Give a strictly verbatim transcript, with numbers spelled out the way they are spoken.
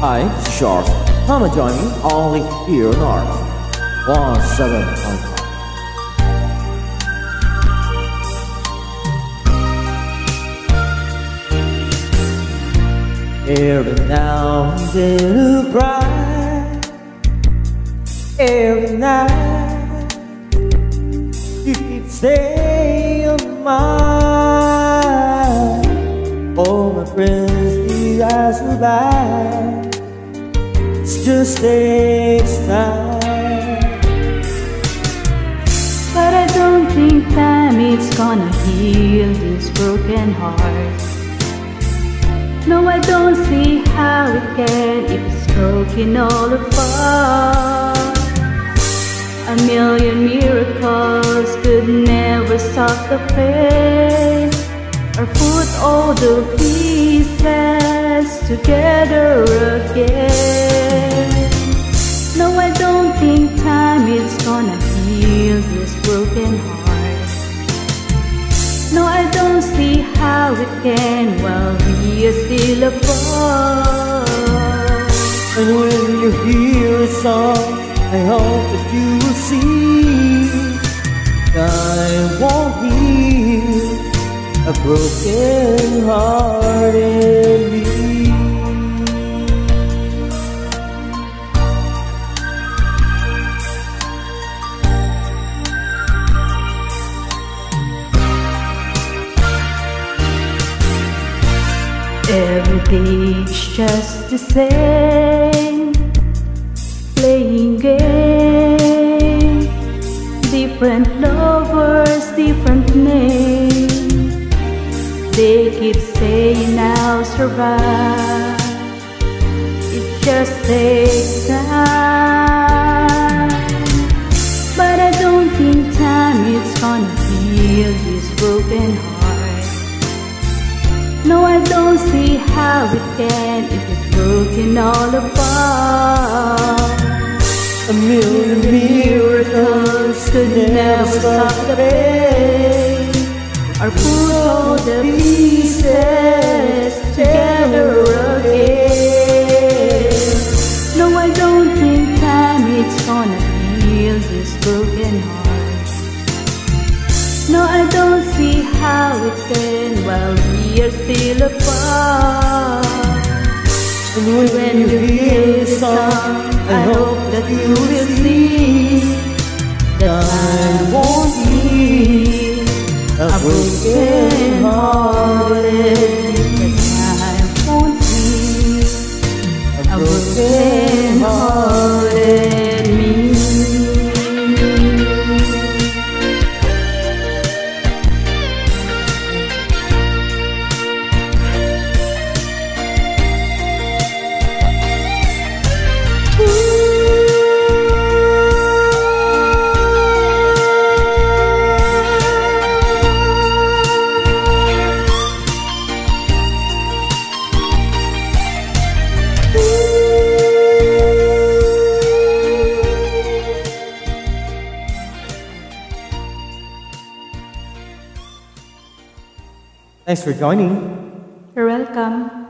Hi, Charles. Come and join me only here north. One seven point five. Every now and then you cry. Every night you keep saying on mine. Oh, my friends, the eyes will lie. It just takes time. But I don't think time it's gonna heal this broken heart. No, I don't see how it can if it's broken all apart. A million miracles could never solve the pain or put all the pieces together again. No, I don't think time is gonna heal this broken heart. No, I don't see how it can while we are still apart. And when you hear a song, I hope that you will see time won't heal a broken heart in me. Every day's just the same, playing game. Different lovers, different names. They keep saying I'll survive. It just takes time. But I don't think time is gonna heal this broken heart. No, I don't see how it can if it's broken all apart. A million miracles Could never stop the pain or put all the pieces together again. No, I don't think time it's gonna heal this broken heart. No, I don't see how it can while we are still apart. And when, When you you hear the the song, I hope that you will see that time won't heal a broken heart. That time won't heal A a broken broken-hearted me. Thanks for joining. You're welcome.